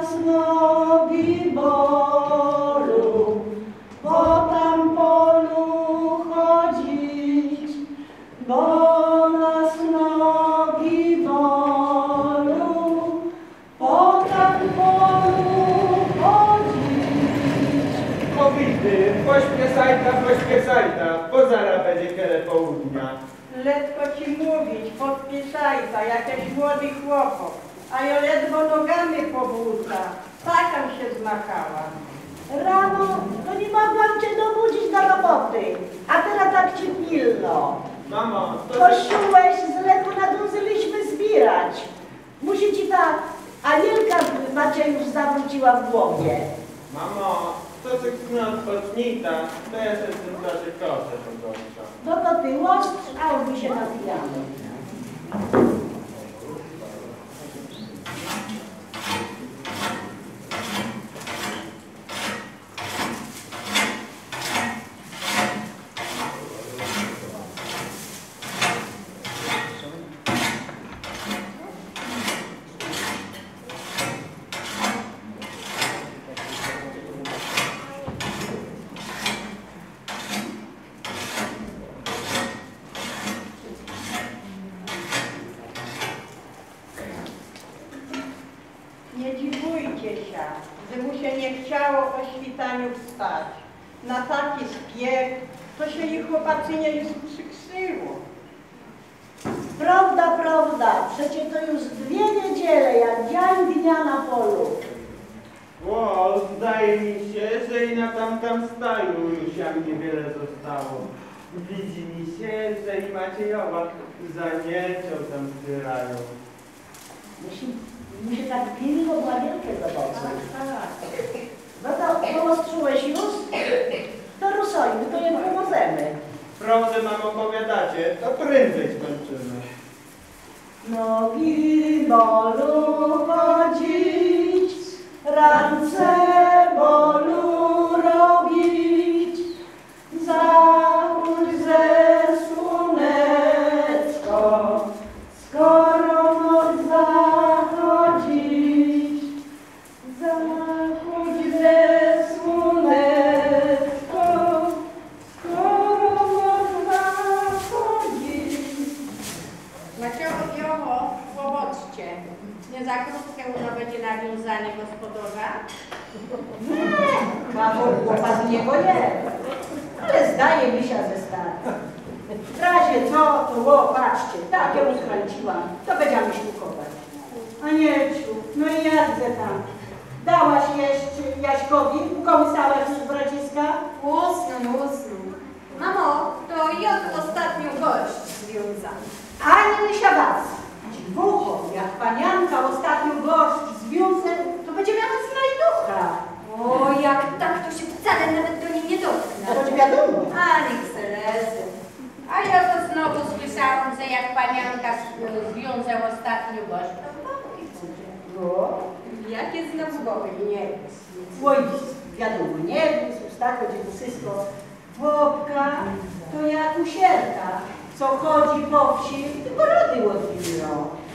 nas nogi bolą, po tam polu chodzić, bo nas nogi bolą, po tam polu chodzić. Kobiety, pośpieszajta, bo zaraz będzie kiele południa. Letko ci mówić, podpisajta, jakiś młody chłopak, a ja ledwo nogami po butach, takam się zmachała. Rano, to nie mogłam cię dobudzić do roboty, a teraz tak ci pilno. Mamo, to... Kościółeś, z leku nadążyliśmy zbierać. Musi ci ta Anielka Maciejusz zawróciła w głowie. Mamo, to ty nie odpocznij, to ja sobie w tym czasie koszę pogorsza. No to ty łostrz, a my się napijamy. Nie dziwujcie się, że mu się nie chciało o świtaniu wstać. Na taki spiech to się ich chłopacy nie przykrzyło. Prawda, prawda, przecie to już 2 niedziele, jak dzień dnia na polu. Ło, zdaje mi się, że i na tamtym staju już jak niewiele zostało. Widzi mi się, że i Maciejowa za niecią tam zbierają. Mi się tak pilno była wielkie zobaczyć. No to połostrzyłeś już? To rusojmy, to je pomożemy. Prawdę mam opowiadacie, to prędzej skończymy. Nogi bolu chodzić, ręce bolu robić, zachód ze słoneczko, skoro noc zachodzić, zachód ze słoneczko, skoro noc zachodzić. Maciocho, powodzcie. Nie za krótkie uno będzie nawiązanie gospodarza? Nie, chłopak z niego nie. Ale zdaje mi się ze stary. W razie co, to patrzcie, tak ją skręciłam, to będziemy ślukować. Anielciu, no i jadze tam. Dałaś jeść Jaśkowi, ukołysałaś już braciska? Usnął. Mamo, to jak ostatnio gość związany. Ani misia was. Dziwucho, jak panianka ostatnio gość związę, to będzie miała znajducha. O, jak tak, to się wcale nawet do niej nie dotknę. Choć wiadomo. Ani Cerezy. A ja to znowu słyszałam, że jak panianka związał ostatnio gość, to boki będzie. No. Jakie znowu boki? Nie wiem. Oj, wiadomo, nie wiem, tak chodzi wszystko. Chłopka to jak usierka, co chodzi po wsi, tylko rody odbiło.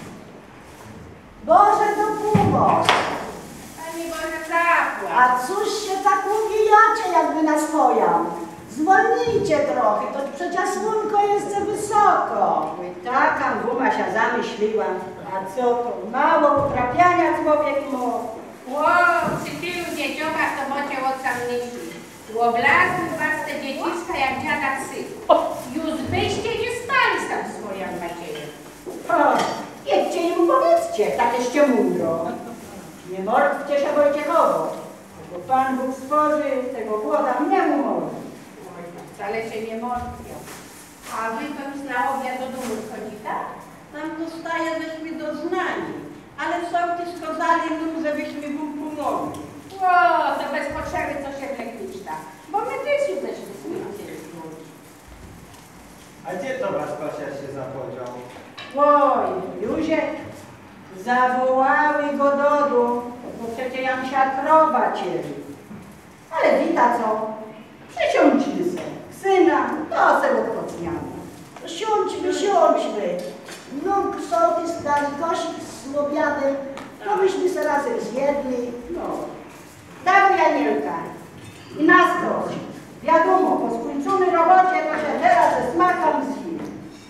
Boże, to pomoc! Pani Boże, zapłać. A cóż się tak uwijacie, jakby na swoją? Zwolnijcie trochę, to przecież słonko jest za wysoko. I taka guma się zamyśliłam. A co to? Mało utrapiania człowiek ma. Ło, przy tylu dzieciokach to macie od sam myśli. Łoblaku was te dzieciska jak dziada psy. Już byście nie spali z tam swoją Macieją. O, jedźcie i mu powiedzcie, takeście mądro. Nie martwcie się Wojciechowo, bo Pan Bóg stworzy tego głoda mnie mu może. Oj, tam wcale się nie martwią. A wy to już na obiad do domu wchodzicie? Tam tu staje, żeśmy doznani, ale sołtys kozali nam, żebyśmy mu pomogli. Ło, to bez potrzeby co się wlekliszta. Bo my też już żeśmy sobie chcieli zmówić. A gdzie to was Basia się zapodział? Oj, Józek, zawołały go do domu, bo przecież jam się krowa cieli. Ale wita co? Przysiądźmy se. Syna, to se odpoczniamy. Siądźmy. Nóg sołtys dali kosik z obiadem, to to myśmy se razem zjedli, no. Dawaj Anielka i na stos. Wiadomo, po skończonej robocie to się teraz ze smakiem zje.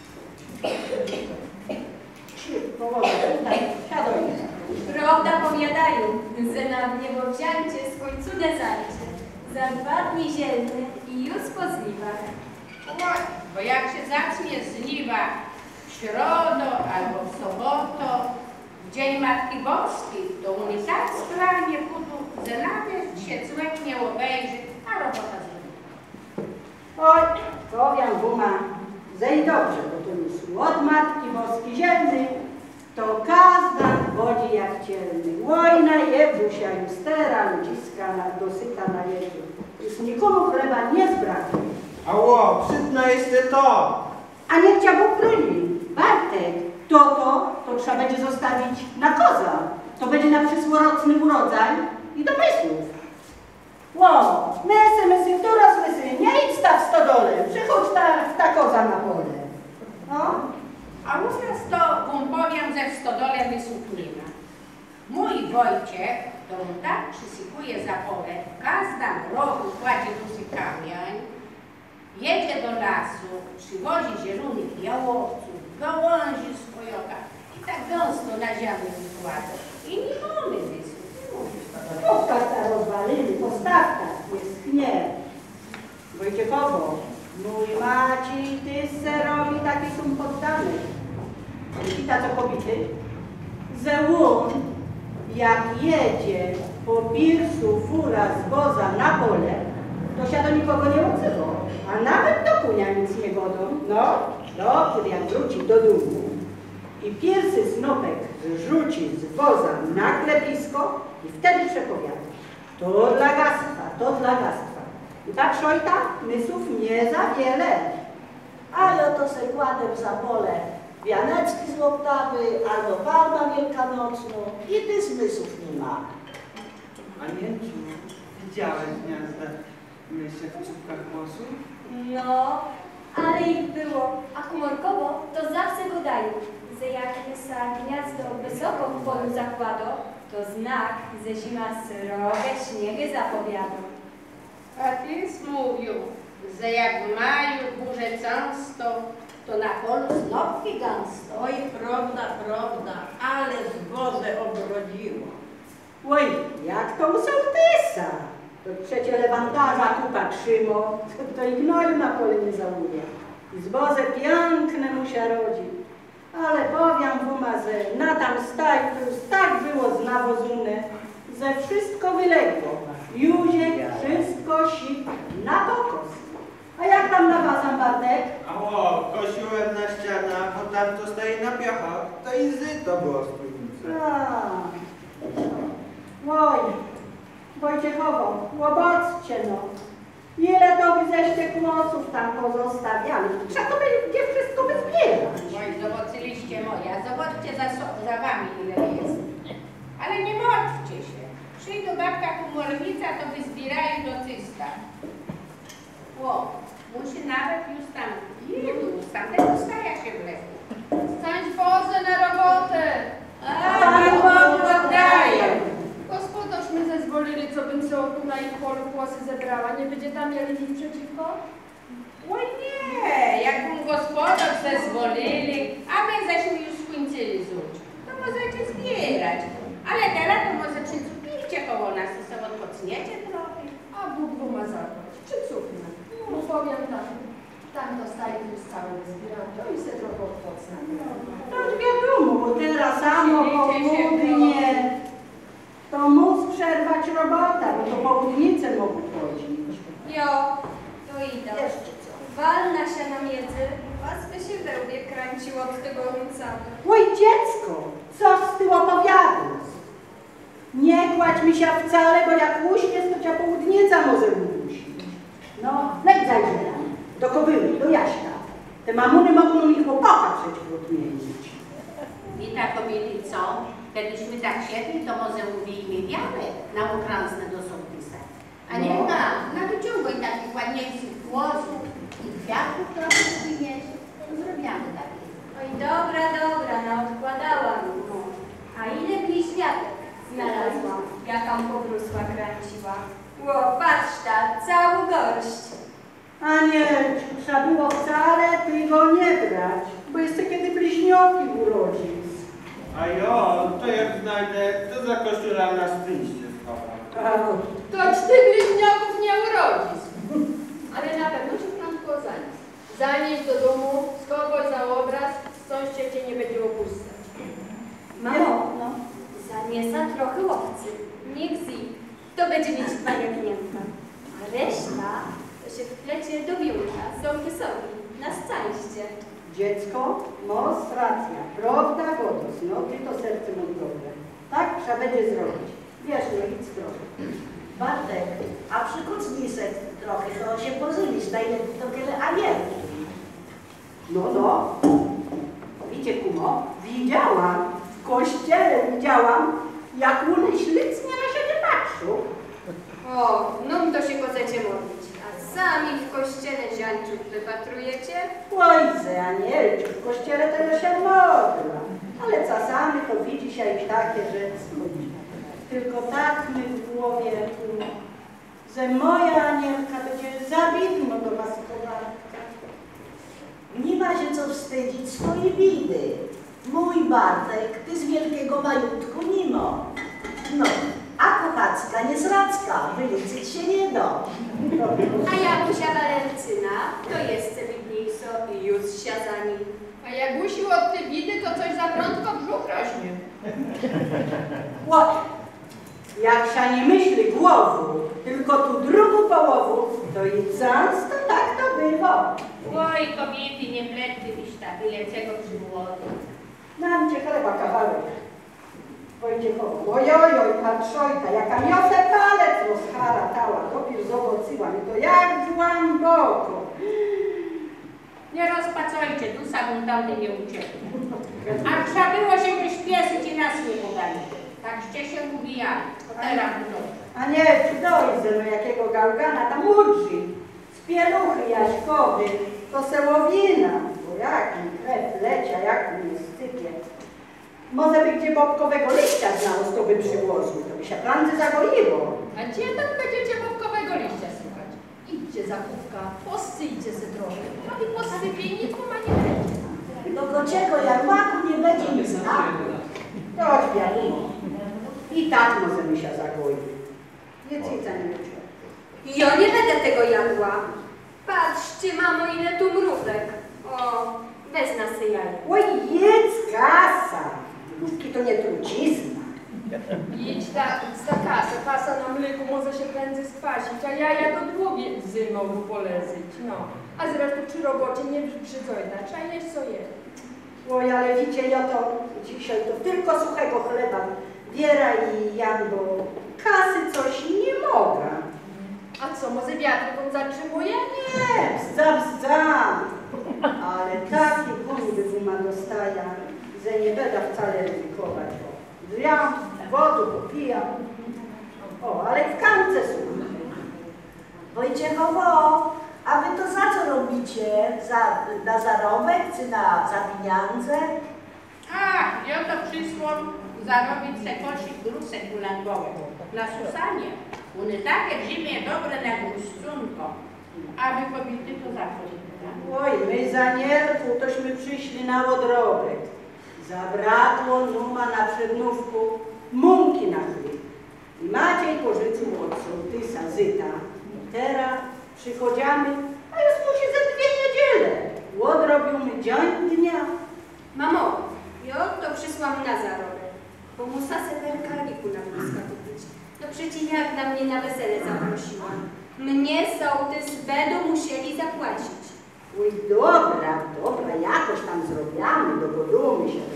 Powoli, tutaj, siadaj. Prawda powiadają, że na mnie w wzięcie z końcu zajdzie. Za 2 dni zielny i już po zliwach. Oj, bo jak się zacznie żniwa w środę albo w sobotę, w Dzień Matki Boskiej, to u mnie tak skrajnie budu, że nawet się człowiek nie obejrzy, a robota zrobi. Oj, powiem wuma, że i dobrze, bo to już od Matki Boskiej zielny, to każda wodzi jak cielny. Łojna jebusia już teraz ludziska dosyta na jedzie. Już nikomu chleba nie zbraknie. Ało, przyzna jeszcze to. A nie chciał Bóg broni. Bartek, to trzeba będzie zostawić na koza. To będzie na przyszłoroczny urodzaj i do mysłów. Ło, mysy, teraz mysy, nie idź ta w stodole, przychodź ta koza na pole. No. A u nas to wam powiem, że w stodole wysług nie ma. Mój Wojciech, to on tak przysypuje za pole, w każdym rogu kładzie duży kamień, jedzie do lasu, przywozi zielonych jałowców, gałęzi z pojota i tak gęsto na ziemię wykłada. I nie mamy wysług, nie mówisz to. Postawka rozwaliny, postawka jest nie. Wojciechowo, mój Maciej, ty serowi taki są poddany. I ta co pobity? Zełun, jak jedzie po pirsu fura z woza na pole, to się do nikogo nie odzywa. A nawet do kunia nic nie godą. No, dopiero jak wróci do domu i pierwszy snopek zrzuci z woza na klepisko i wtedy przepowiada. To dla gastwa, to dla gastwa. I tak szojta, mysów nie za wiele. Ale to se kładę za pole wianeczki z łoptawy, albo palma wielkanocną i ty zmysłów nie ma. Anielciu, widziałeś gniazda myszy w czubkach mosu? No, ale ich było, a humorkowo to zawsze go dają, że jak mysa gniazdo wysoko w polu zakłado, to znak, że zima srogie śniegi zapowiada. A tyś mówił, że jak w maju burze często, to na polu snopki gęsto. Oj, prawda, ale zbozę obrodziło. Oj, jak to u sołtysa. To przecie lewantarza kupa trzymo, to i gnoju na pole nie załuje. I zboże piękne musia rodzi. Ale powiem wuma, że na tam staj to już tak było znawozune, że wszystko wyległo. Józiek wszystko sip na pokos. A jak tam na was, Bartek? Ało, kosiłem na ścianach, bo tam to stoi na piachach, to i zyto było spódnice. Oj, Wojciechowo, łoboczcie no. Ile to wy zeście kłosów tam pozostawiali? Trzeba to będzie wszystko wyzbierać. Oj, zobaczyliście moja, zobaczcie za wami ile jest. Ale nie martwcie się. Przyjdą babka komornica, to wyzbierają do czysta. O, musi nawet już tam ilu, z tamtego staja się wleku. Stań Boże na robotę! A, Pan Bóg oddaje. Gospodarz my zezwolili, co bym sobie tu na ich polu kłosy zebrała. Nie będzie tam mieli nic przeciwko? Oj nie, jakbym gospodarz zezwolili, a my żeśmy już skończyli zuć, to możecie zbierać. Ale teraz to może przycupijcie koło nas, to sobie odpoczniecie trochę. A Bóg go ma zabrać. Czy cudne? No powiem tak. Tam dostaję już całe zbieram, to i se trochę odpocnę. To już wiadomo, bo teraz samo południe to mus przerwać robota, bo to południce mogą chodzić. Jo, to idę. Jeszcze co? Walna się na miedzy, was by się wełbie kręciło od tego rucamy. Oj, dziecko, coś z tyłu opowiadasz? Nie kładź mi się wcale, bo jak uśniesz, to cię południca może udusić. No, leć zajdzie tam, do kobyły, do Jaśka. Te mamuny mogą mi chłopaka przecież odmienić. I tak kobiety co? Kiedyśmy tak siedli, to może mówimy wiarę na ukrąsne do sołtysa. A nie No. na wyciągaj takich ładniejszych włosów i kwiatów trochę przyniesie. To zrobiamy takie. Oj, dobra, naodkładałam. A ile byli światek? Znalazłam, jakam pobrusła kręciła. Ło, patrz ta, całą gorść. Anielciu, trzeba było wcale tego nie brać, bo jeszcze kiedy bliźnioki urodził. A jo, to jak znajdę, to za koszulę na szczęście schowam. Toć ty bliźniaków nie urodzisz. Ale na pewno się prędko zanieść. Zanieść do domu, schowaj za obraz, sąsiad cię nie będzie opuszczać. Mamo, no, zaniesa trochę łowcy. Niech zje, to będzie mieć paniagnięta. A reszta to się wplecie do wiórka, są wysoki, na szczęście. Dziecko, mos racja, prawda godos, no ty to serce mam dobre. Tak trzeba będzie zrobić. Wiesz, no idź trochę. Bartek, a przykucnij se trochę, to się pozylisz, na ile to tyle anielki. No. Widzicie, kumo, widziałam, w kościele widziałam, jak one ślicnie na siebie patrzą. O, no to się chcecie modlić, a sami w kościele ziańczów wypatrujecie? Ojcze, Anielciu, w kościele to ja się modla, ale czasami to widzi się i takie rzeczy. Tylko tak mi w głowie, że moja Anielka będzie zabitna do was kowarka. Nie ma się co wstydzić swojej bidy. Mój Bartek, ty z wielkiego majątku mimo. No, a kochacka nie zradzka, wyliczyć się nie da. A Jagusia Walencyna to jest celibniejso i już siazani. A jak usił od tej bidy, to coś za prądko brzuch rośnie. Jak się nie myśli głową, tylko tu drugą połową, to i często tak to bywa. Oj, kobiety, nie plety byś tak, byle czego przymłody. Nam cię chleba kawałek. Wojciechowo, ojojoj, patrzojta, jaka miosę palec rozharatała, dopiero zobaczyła mi to jak głęboko. Nie rozpacajcie, tu samą tamty nie ucieknie. A trzeba było się wyśpieszyć i nas nie podali. Takście się ubijali. Teraz to. A nie, czy dojdzie, no jakiego gałgana tam udzi. Z pieluchy jaśkowy, to sełowina, bo jak mi krew lecia, jak mi sypie. Może by gdzie bobkowego liścia znalazł, to by przyłożył, to by się prędzej zagoiło. A gdzie tam będziecie bobkowego liścia słuchać? Idźcie za kówka, posyjcie se trochę. A i posypie nic mu ma nie będzie. Do kociego jarmaku nie będzie nic znaku. To wiadomo. I tak możemy się zagoić. Więcej nie uczyła. Ja nie będę tego jadła. Patrzcie, mamo, ile tu mrówek. O, wezna se jaj. Oj, jedz kasa. Mrówki to nie trucizna. Idź ta kasa na mleku może się prędzej skwasić, a jaja do drugie zimą polezyć, no. A zresztą przy robocie nie brzydzojna, trzeba jeść co je. Oj, ale wiecie, ja to dzisiaj to tylko suchego chleba. Wiera i Jan, bo kasy coś nie mogę. A co, może wiatryką zatrzymuje? Nie, bzdza. Ale takie budy ma dostaja, że nie będę wcale ryzykować. Zjam, wodę popijam. O, ale w kance słuchaj. Wojciechowo, a wy to za co robicie? Na zarobek czy za pieniądze? Ach, ja to przyszło zarobić se kosik grusek ulangowe. Na Susanie. One takie w zimie dobre na gruszczunko. A wy kobiety to zawsze. Oj, my za Nierku tośmy przyszli na odrobek. Zabrakło numa na przednówku mąki na chleb. I Maciej pożyczył od sołtysa zyta. I teraz przychodzimy, a już musi za 2 niedziele. Odrobimy dzień dnia. Mamo, ja to przysłam na zarobek, bo musa se perkaliku na blisko kupić. No przecież jak na mnie na wesele zaprosiła. Mnie sołtys będą musieli zapłacić. Oj, dobra, jakoś tam zrobiamy, dogodujmy się.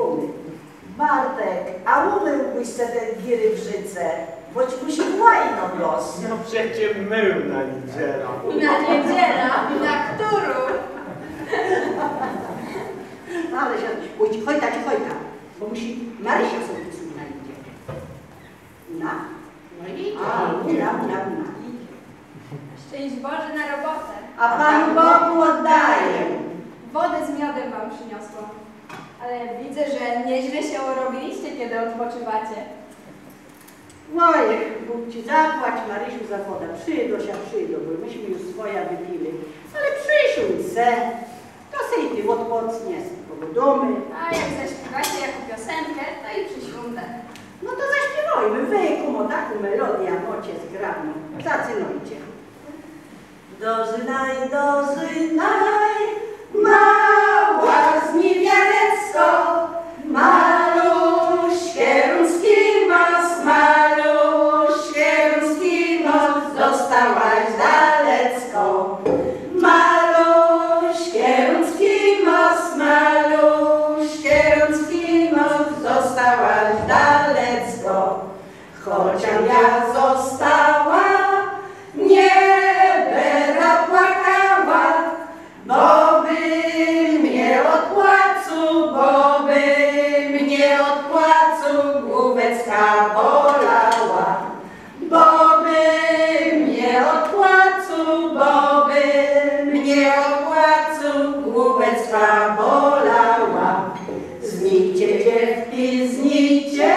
Bartek, a umyłbyś se te giry w życe, boć musi łajno los. No przecież mył na niedzielę. Na niedziela, na którą? Ale się, hojta, bo musi Marysia sobie na idzie. No i Na. Szczęść Boże na robotę. A Panu Bogu oddaję. Wodę z miodem wam przyniosłam. Ale widzę, że nieźle się robiliście, kiedy odpoczywacie. Oj, Bóg ci zapłać, Marysiu, za wodę. Przyjdą się, bo myśmy już swoja wypili. Ale przyszły se, to se i ty odpocnie z powodomy. A jak zaśpiewacie jaką piosenkę, to i przysiądę. No to zaśpiewajmy, wy kumo taką melodię, mocie zgrabną. Zaczynajcie. Dożynaj, dożynaj, mała z niewiarecko, maluśkie ruski nos, maluśkie ruski nos, dostałaś dalecko. Maluśkie ruski nos, maluśkie ruski nos, dostałaś dalecko. Chociaż ja została, nie będę płakała, bo by mnie od płacu główeczka bolała. Bo by mnie od płacu główeczka bolała. Znijcie dziewki, znijcie,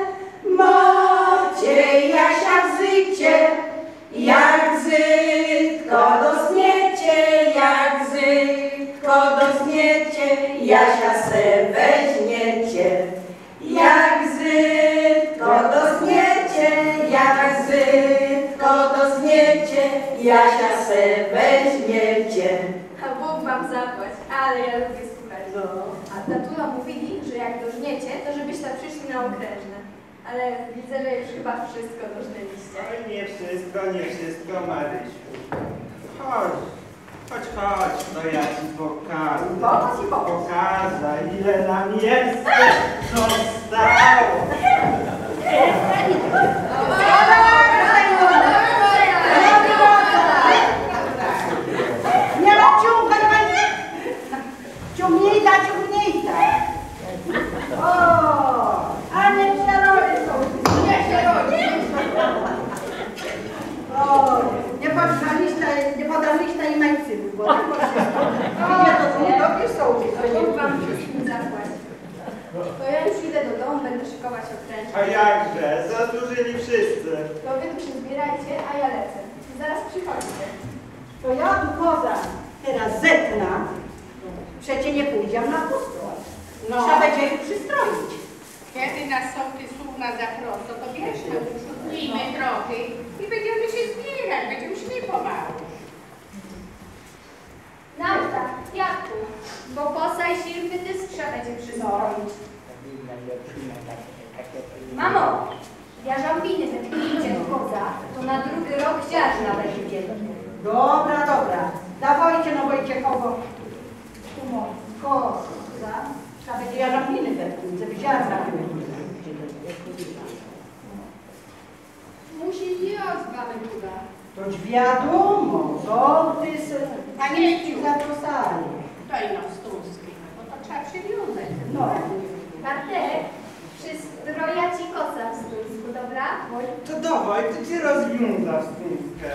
mocie Jasia wzyjcie, jak zytko dozniecie, Jasia se weźmiecie. Jak zytko dozniecie, Jasia se weźmiecie. A Bóg wam zapłać, ale ja lubię słuchać. No. A tatula mówili, że jak dożniecie, to żebyście przyszli na okrężne. Ale widzę, że już chyba wszystko dożnęliście. Oj, nie wszystko, Marysiu. Chodź, to ja ci pokażę. Pokażę, ile nam jeszcze zostało. Nie ma ciągnijta. O, a nie przerody są. O, nie podaliście i majców, bo tylko wszystko. Nie, to dobry są. Bóg wam wszystkim zapłać. To ja już idę do domu, będę szykować okrężne. A jakże, zasłużyli wszyscy. To wy tu się zbierajcie, a ja lecę. Zaraz przychodźcie. To ja tu poza teraz zetna, przecie nie pójdziemy na pusto. No. Trzeba będzie ich przystroić. Kiedy nas sołtysówna zaproszą, to bierzmy, uszczupnijmy trochę i będziemy się zbierać, będziemy szli pomału. Nauka, Jadku, bo posa i silwy tyskrza będzie przystroić. Mamo, jarzębiny wytknijcie w koza, to na drugi rok ziarna będzie. Dobra. Dawajcie no Wojciechowo. Koza. Trzeba będzie jarzębiny wetknąć, żeby ziarna były. Musi ja z babem kuda. Toć wiadomo, sołtys Panieciu. zaprosali. To i nas Stuński, bo to trzeba przywiązać. No. Bartek, przystroja ci koca w Stuńsku, dobra? To dawaj, to cię rozwiąza w stówkę.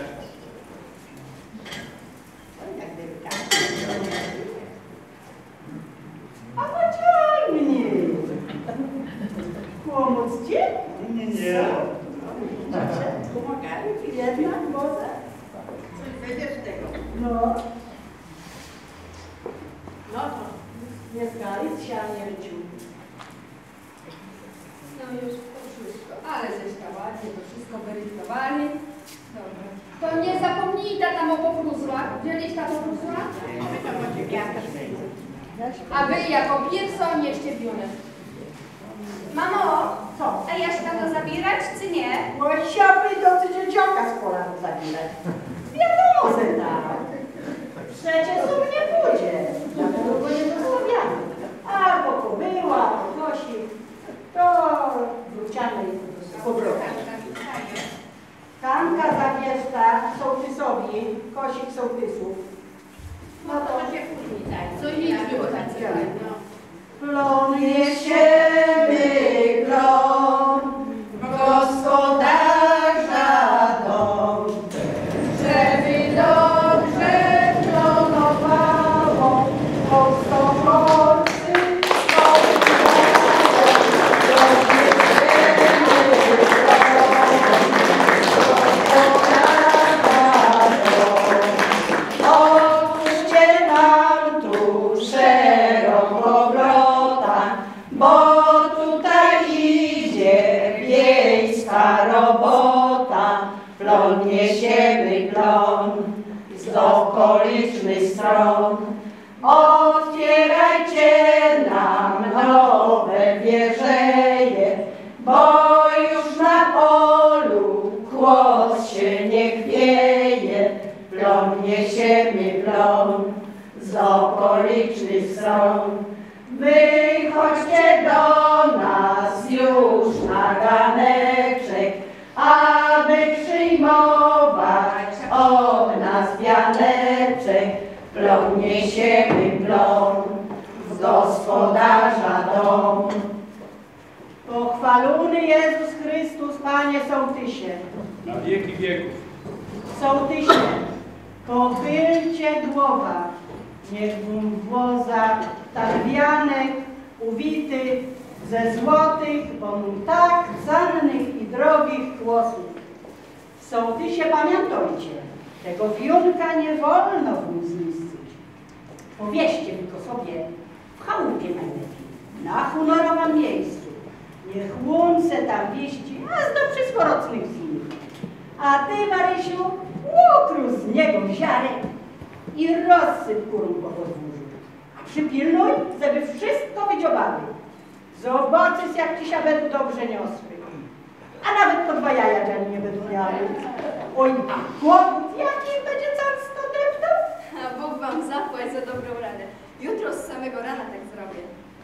A pociągnij. Pomóc ci? Nie. Pomagali ci Jednak może? coś będzie z tego. No. No to Nie zgalić się, a nie ryciu. No już to wszystko. Ale żeście ładnie to wszystko wyrytowali. Dobra. To nie zapomnij tam o poprusłach. Wzięliś tam poprusła? my to będzie wiatr. A wy jako pierwsza nieście biunę. Mamo, Co? a Jaśka to zabierać, czy nie? Bo siapy do dzieciaka z pola zabierać. Wiadomo, że tak. Przecież tu nie pójdzie. Dlatego go nie zostawiamy. Albo kobyła, albo kosi. To wróciamy po drodze. Kanka zawieszta sołtysowi, kosik sołtysów. No to się później daj. Co nic było tak no. Plon jesiemy, plon, gospodarza dom, żeby dobrze plonowało, Polscy, plon. ciężka robota, plon niesiemy plon z okolicznych stron. Otwierajcie nam nowe wieżeje, bo już na polu kłos się nie chwieje. Plon niesiemy plon z okolicznych stron. Wychodźcie do nas już na ganeczek, aby przyjmować od nas wianeczek. Plon niesiemy plon z gospodarza dom. Pochwalony Jezus Chrystus, Panie sołtysie. Na wieki wieków. Sołtysie, pochylcie głowa, niech wąwoza tak wianek uwity ze złotych, bo mu tak cennych i drogich kłosów. Sołtysie, pamiętajcie, tego wiunka nie wolno wam zniszczyć. Powieście tylko sobie w chałupie najlepiej, na honorowanym miejscu. Niech łunce tam wieści, aż do przyszłorocznych zim. A ty, Marysiu, ukrój z niego ziarę i rozsyp kurą po podwórzu. A przypilnuj, żeby wszystko wydziobały. Zobaczysz, jak ci się będą dobrze niosły. A nawet po 2 jaja dzień nie będą miały. Oj, chłoput, jaki będzie carsko deptał? A Bóg wam zapłać za dobrą radę. Jutro z samego rana tak zrobię.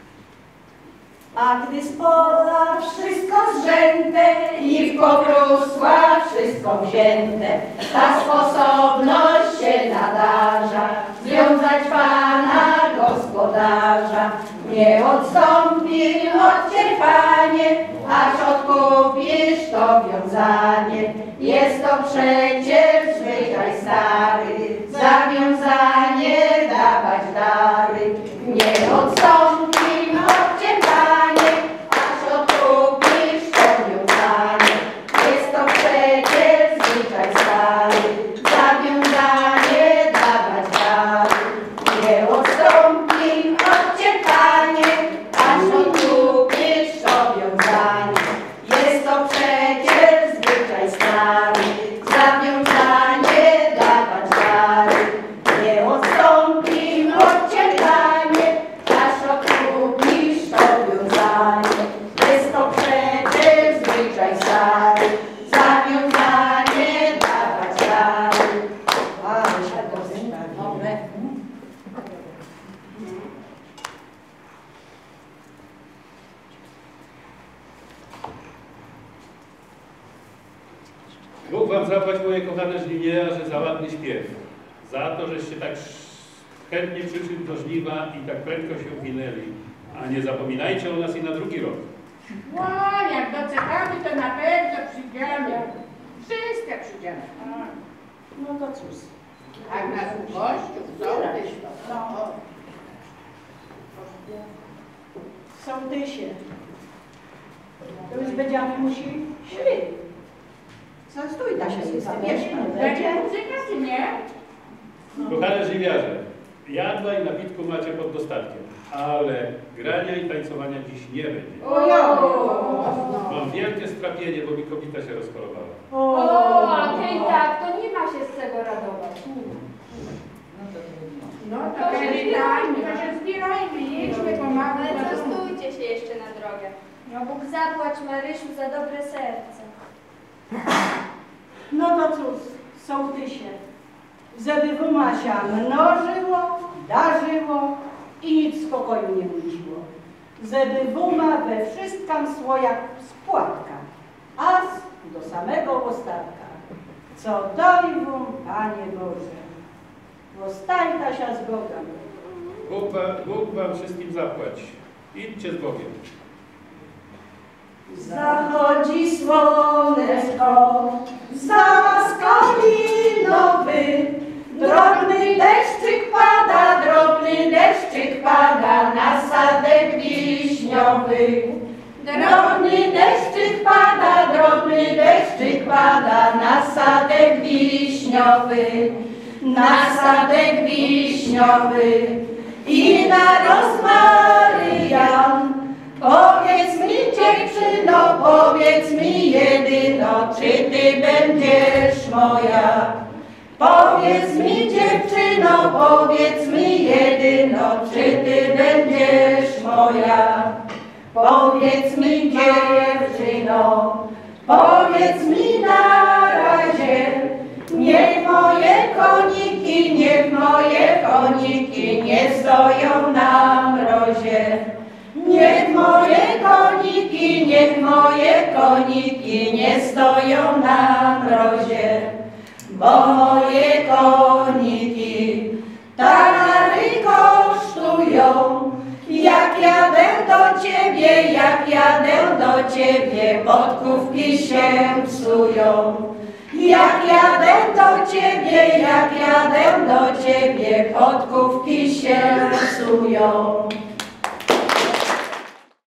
A gdy z pola wszystko zrzęte i w pokrusła wszystko wzięte, ta sposobność się nadarza związać Pana gospodarza. Nie odstąpi od ciebie, Panie, aż odkupisz to wiązanie. Jest to przecież zwyczaj stary, zawiązanie dawać dary. Nie odstąpi od ciebie, Panie, aż odkupisz to wiązanie. Jest to przecież zwyczaj stary, zawiązanie dawać dary. Nie odstąpi od ciebie, Panie, aż odkupisz to wiązanie. Jest to przecież zwyczaj stary, zawiązanie dawać dary. Nie odstąpi od ciebie, Panie, aż odkupisz to wiązanie. Jest to przecież zwyczaj stary, zawiązanie dawać dary. Ale się dobre. Bóg wam zapłać, moje kochane żniwiarze, za ładny śpiew. Za to, żeście tak chętnie przyszli do żniwa i tak prędko się uwinęli. A nie zapominajcie o nas i na drugi rok. No, jak doczekamy, to na pewno przyjdziemy. Wszystkie przyjdziemy. No to cóż. Jak nas ugościł, sołtys to. Sołtysie, to już będziemy musieli szli. Zastój ta się z tym jeszcze. Będzie muzyka, czy nie? Kochane żniwiarze, jadła i napitku macie pod dostatkiem, ale grania i tańcowania dziś nie będzie. Mam wielkie strapienie, bo mi kobieta się rozchorowała. O, a tej tak, to nie ma się z czego radować. No to się zbierajmy, jedźmy pomału. Ale prostujcie się jeszcze na drogę. No Bóg zapłać, Marysiu, za dobre serce. No to cóż, sołtysie, żeby wuma się mnożyło, darzyło i nic spokoju nie nudziło. Żeby wuma we wszystkim słojach spłatka, aż do samego ostatka. Co doj wum, Panie Boże, ostajta się z Bogiem. Bóg wam wszystkim zapłać. Idźcie z Bogiem. Zachodzi słoneczko, za skalinowy, drobny deszczyk pada na sadek wiśniowy. Drobny deszczyk pada na sadek wiśniowy i na rozmaryjan. Powiedz mi, dziewczyno, powiedz mi jedyna. czy ty będziesz moja? Powiedz mi dziewczyno, powiedz mi jedyno, czy ty będziesz moja? Powiedz mi dziewczyno, powiedz mi na razie. Niech moje koniki nie stoją na mrozie. Niech moje koniki nie stoją na mrozie. Bo moje koniki tary kosztują. Jak jadę do ciebie, podkówki się psują. Jak jadę do ciebie, podkówki się psują.